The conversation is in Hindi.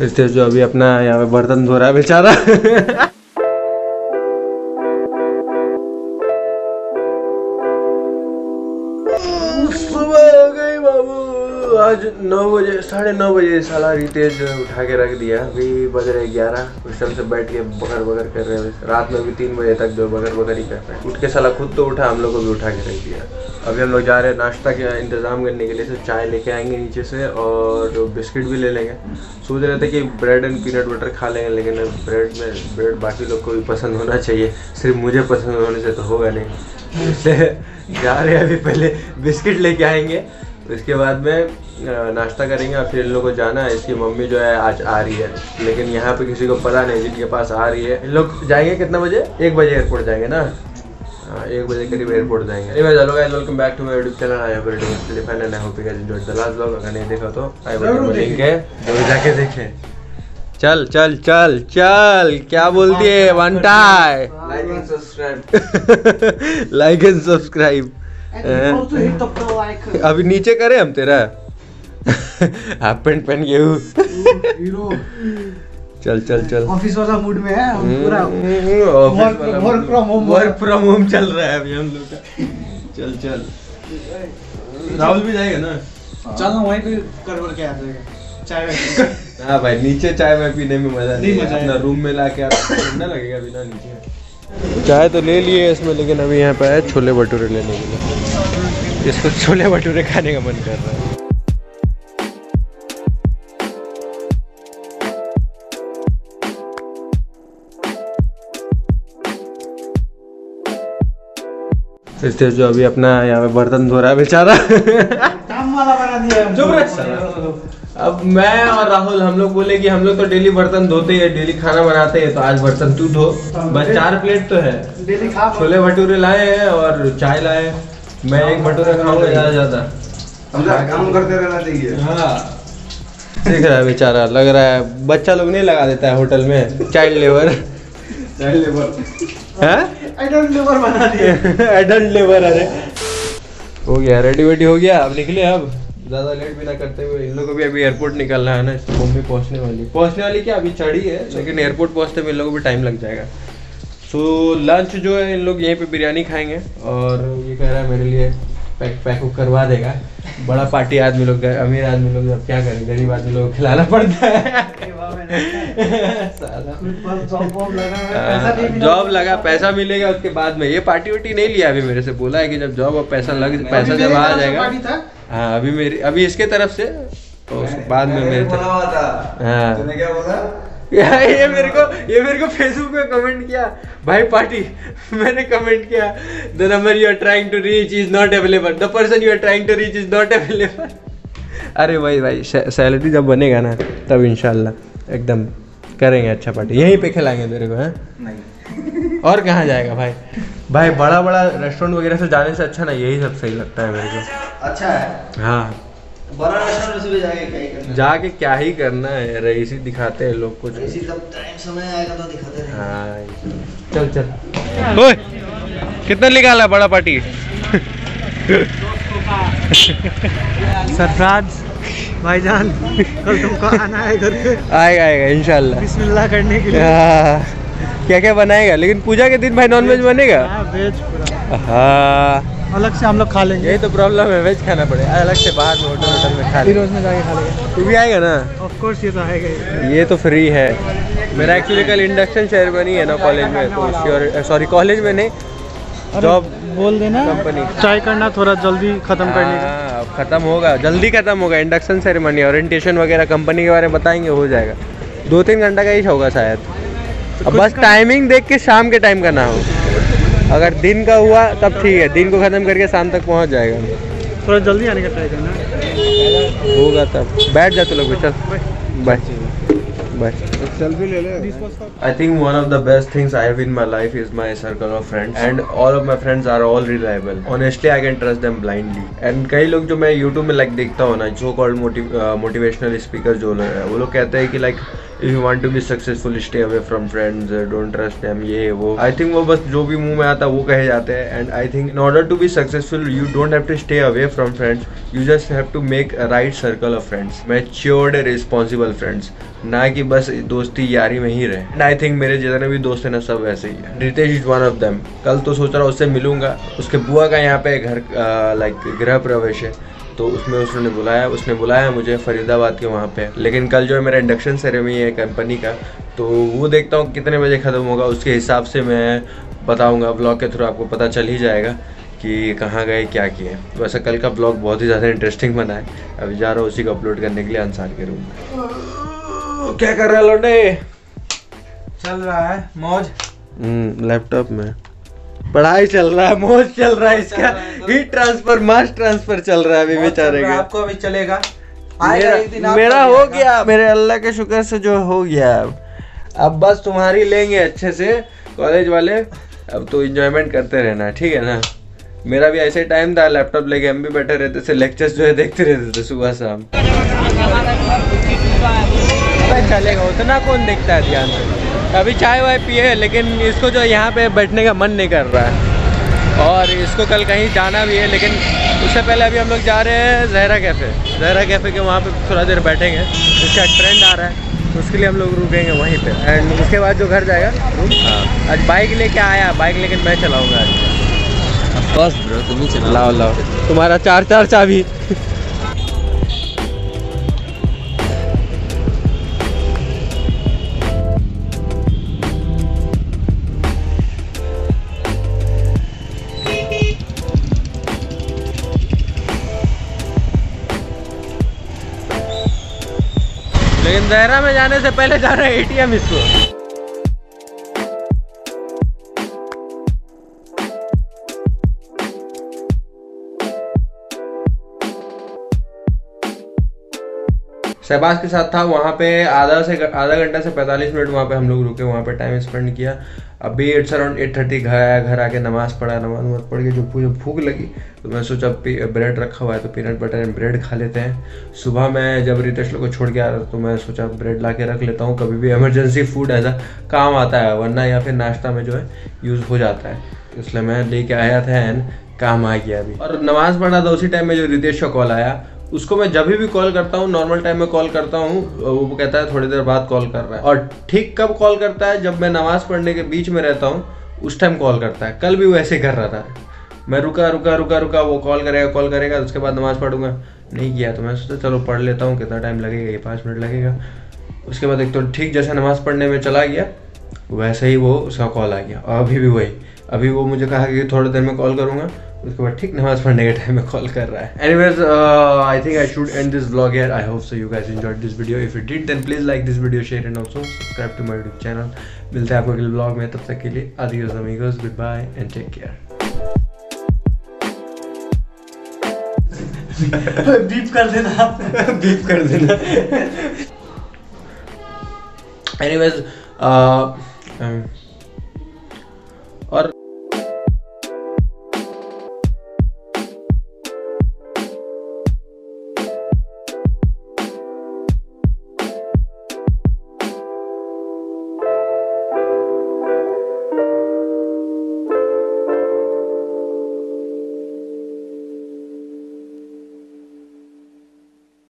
इसलिए जो अभी अपना यहाँ पे बर्तन धो रहा है बेचारा। सुबह हो गई बाबू, आज 9 बजे 9:30 बजे साला रितेश उठा के रख दिया। अभी बज रहे 11। उस टाइम से बैठ के बगर बगर कर रहे हैं। रात में भी 3 बजे तक जो बगर बगर ही कर रहे हैं। उठ के साला खुद तो उठा, हम लोग को भी उठा के रख दिया। अभी हम लोग जा रहे हैं नाश्ता के इंतजाम करने के लिए। तो चाय लेके आएंगे नीचे से और जो बिस्किट भी ले लेंगे। सोच रहे थे कि ब्रेड एंड पीनट बटर खा लेंगे, लेकिन ब्रेड बाकी लोग को भी पसंद होना चाहिए, सिर्फ मुझे पसंद होने से तो होगा नहीं। इसलिए जा रहे हैं अभी, पहले बिस्किट लेके आएंगे, इसके बाद में नाश्ता करेंगे और फिर इन लोगों को जाना है। इसकी मम्मी जो है आज आ रही है, लेकिन यहाँ पे किसी को पता नहीं जिनके पास आ रही है। इन लोग जाएंगे कितना बजे? 1 बजे एयरपोर्ट जाएंगे ना। 1 बजे करीब एयरपोर्ट जाएंगे। Hello guys, welcome back to my YouTube channel. I hope you are fine and I hope you guys enjoyed the last vlog. अगर नहीं देखा तो आई बटन लिंक है, जरूर जाके देखें। चल चल चल चल, क्या बोलती है? One time like and subscribe. Like and subscribe. अभी नीचे करे हम तेरा हाफ पैंट पहन के हीरो। चल चल चल, ऑफिस वाला मूड में है हम पूरा। वर्क फ्रॉम होम चल रहा है अभी हम लोग का। चल चल, राहुल भी जाएगा ना? चल ना, वहीं पे कर के आ जाएगा चाय। हाँ भाई, नीचे चाय में पीने में मजा नहीं है। अपना रूम में लाके ठंडा लगेगा बिना नीचे। चाय तो ले लिए इसमें, लेकिन अभी यहाँ पे है छोले भटूरे लेने के लिए। इसको छोले भटूरे खाने का मन कर रहा है। इसलिए जो अभी अपना यहाँ पे बर्तन धो रहा है बेचारा। काम वाला बना दिया है। अब मैं और राहुल हम लोग बोले कि हम लोग तो डेली बर्तन धोते हैं, डेली खाना बनाते हैं, तो आज बर्तन तू धो। बस 4 प्लेट तो है। डेली खा। छोले छोले भटूरे लाए हैं और चाय लाए। मैं एक भटूरे खाऊंगा ज्यादा। काम करते रहना चाहिए। हाँ, सीख रहा है बेचारा, लग रहा है बच्चा लोग नहीं लगा देता है होटल में चाइल्ड लेबर। चाइल्ड लेबर है, एडल्ट लेबर बना दिया। Adult labour. अरे हो गया, रेडी वेडी हो गया, अब निकले। अब ज़्यादा लेट भी ना करते हुए, इन लोगों को भी अभी एयरपोर्ट निकलना है ना। मम्मी पहुंचने वाली क्या अभी चढ़ी है, लेकिन एयरपोर्ट पहुंचते में इन लोगों को भी टाइम लग जाएगा। सो लंच जो है इन लोग यहीं पे बिरयानी खाएंगे। और ये कह रहा है मेरे लिए पैक करवा देगा। बड़ा पार्टी आदमी लोग, अमीर आदमी लोग अब क्या करें, गरीब आदमी लोग को खिलाना पड़ता है। जॉब लगा, पैसा मिलेगा उसके बाद में। ये पार्टी वार्टी नहीं लिया अभी मेरे से, बोला है कि जब जॉब और पैसा जब आ जाएगा। हाँ, अभी इसके तरफ से, तो उसके बाद में मेरे तरफ। हाँ, तूने क्या बोला? ये मेरे को फेसबुक पे कमेंट किया, भाई पार्टी। मैंने कमेंट किया, the number you are trying to reach is not available, the person you are trying to reach is not available. अरे भाई सैलरी जब बनेगा ना तब इंशाल्लाह एकदम करेंगे अच्छा पार्टी। यहीं पे खिलाएंगे तेरे को। है नहीं, और कहाँ जाएगा भाई बड़ा रेस्टोरेंट वगैरह से जाने से अच्छा ना यही सब सही लगता है मेरे को। अच्छा है। हाँ, बड़ा रेस्टोरेंट से जाके क्या ही करना? जाके क्या ही करना है, रईसी दिखाते हैं लोग कुछ। ऐसी जब टाइम समय आएगा तो दिखाते रहेंगे। हाँ, चल ओए, कितना निकाला बड़ा पार्टी? सरफराज भाईजान, कल तुमको आना है घर पे। आएगा इंशाल्लाह, बिस्मिल्लाह करने के लिए। क्या क्या बनाएगा? लेकिन पूजा के दिन भाई नॉन वेज बनेगा। वेज पूरा। हाँ, अलग से हम लोग खा लेंगे। यही तो प्रॉब्लम है, वेज खाना पड़ेगा अलग से, बाहर में होटल में खा लेंगे। रोज में जाके खा लेंगे। तू भी आएगा ना? ऑफ कोर्स, ये तो आएगा। ये तो फ्री है। मेरा एक्चुअली कल इंडक्शन सेरेमनी है ना कॉलेज में, तो सॉरी कॉलेज में नहीं, जॉब बोल देना कंपनी। ट्राई करना थोड़ा जल्दी खत्म करने का। खत्म होगा, जल्दी खत्म होगा। इंडक्शन सेरेमनी, ओरिएंटेशन वगैरह कंपनी के बारे में बताएंगे, हो जाएगा। 2-3 घंटा का ही होगा शायद। अब बस टाइमिंग देख के शाम के टाइम का ना हो। अगर दिन का हुआ तब ठीक है, दिन को खत्म करके शाम तक पहुंच जाएगा। थोड़ा जल्दी आने का ट्राई करना होगा तब। बैठ जा तो लोग, चल बाय बाय। सेल्फी ले ले। I think one of the best things I have in my life is my circle of friends, and all of my friends are all reliable. Honestly, I can trust them blindly. And कई लोग जो मैं YouTube में देखता हूँ ना, so called motivational speaker जो लोग हैं, वो लोग कहते हैं कि if you want to be successful stay away from friends, don't trust them, ये वो। आई थिंक वो बस जो भी मुंह में आता है वो कहे जाते हैं। And I think in order to be successful you don't have to stay away from friends, you just have to make a right circle of friends, matured responsible friends, ना कि बस दोस्ती यारी में ही रहे। एंड आई थिंक मेरे जितने भी दोस्त हैं ना सब वैसे ही है। Ritesh is one of them. कल तो सोच रहा उससे मिलूंगा, उसके बुआ का यहाँ पे घर लाइक गृह प्रवेश है, तो उसमें उसने बुलाया मुझे फरीदाबाद के वहाँ पे। लेकिन कल जो है मेरा इंडक्शन सेरेमनी है कंपनी का, तो वो देखता हूँ कितने बजे ख़त्म होगा, उसके हिसाब से मैं बताऊँगा। व्लॉग के थ्रू आपको पता चल ही जाएगा कि कहाँ गए क्या किए। वैसे कल का व्लॉग बहुत ही ज़्यादा इंटरेस्टिंग बना है। अभी जा रहा हूँ उसी को अपलोड करने के लिए अंसार के रूम में। क्या कर रहा है लौंडे? चल रहा है मौज। लैपटॉप में पढ़ाई चल रहा है, मौज चल रहा है, इसका हीट ट्रांसफर मास ट्रांसफर चल रहा है अभी बेचारे का। आपको अभी चलेगा, मेरा हो गया, मेरे अल्लाह के शुक्र से जो हो गया। अब बस तुम्हारी लेंगे अच्छे से कॉलेज वाले, अब तो एंजॉयमेंट करते रहना, ठीक है ना। मेरा भी ऐसे टाइम था, लैपटॉप लेके हम भी बैठे रहते थे, लेक्चर्स जो है देखते रहते थे सुबह शाम। चलेगा, उतना कौन देखता है ध्यान से। अभी चाय वाय पिए, लेकिन इसको जो यहाँ पे बैठने का मन नहीं कर रहा है, और इसको कल कहीं जाना भी है। लेकिन उससे पहले अभी हम लोग जा रहे हैं ज़हरा कैफ़े के वहाँ पे थोड़ा देर बैठेंगे। इसका ट्रेंड आ रहा है, उसके लिए हम लोग रुकेंगे वहीं पे। एंड उसके बाद जो घर जाएगा रूम। आज बाइक लेके आया, बाइक लेकिन मैं चलाऊँगा आज। बस ब्रो तुम ही चलाओ। लाओ तुम्हारा 4 चाबी। लेकिन ज़हरा में जाने से पहले जाना है ATM इसको। शहबाज के साथ था वहाँ पे, आधा घंटा से 45 मिनट वहाँ पे हम लोग रुके, वहाँ पे टाइम स्पेंड किया। अभी इट्स अराउंड 8:30 घर आके नमाज़ पढ़ा, नमाज पढ़ के जो भूख लगी तो मैं सोचा ब्रेड रखा हुआ है तो पीनट बटर एंड ब्रेड खा लेते हैं। सुबह मैं जब रितेश लोग को छोड़ के आ रहा तो मैं सोचा ब्रेड ला के रख लेता हूँ, कभी भी इमरजेंसी फूड ऐसा काम आता है, वरना या फिर नाश्ता में जो है यूज़ हो जाता है, इसलिए मैं लेके आया था एंड काम आ गया अभी। और नमाज़ पढ़ा था उसी टाइम में जो रितेश का कॉल आया। उसको मैं जब भी कॉल करता हूँ, नॉर्मल टाइम में कॉल करता हूँ, वो कहता है थोड़ी देर बाद कॉल कर रहा है। और ठीक कब कॉल करता है, जब मैं नमाज़ पढ़ने के बीच में रहता हूँ उस टाइम कॉल करता है। कल भी वो ऐसे कर रहा था, मैं रुका, वो कॉल करेगा उसके बाद नमाज़ पढ़ूंगा, नहीं किया तो मैं सोचा चलो पढ़ लेता हूँ, कितना टाइम लगेगा, ये 5 मिनट लगेगा। उसके बाद एक तो ठीक जैसे नमाज़ पढ़ने में चला गया वैसे ही वो उसका कॉल आ गया। और अभी वो मुझे कहा कि थोड़ी देर में कॉल करूँगा, उसके बाद ठीक नमाज पढ़ने के टाइम में कॉल कर रहा है। Anyways, I think I should end this vlog here. I hope so you guys enjoyed this video. If you did, then please like this video, share and also subscribe to my YouTube channel. मिलते हैं आपको अगले vlog में, तब तक के लिए adios amigos, goodbye and take care. Beep कर देना बीप कर देना। Anyways, और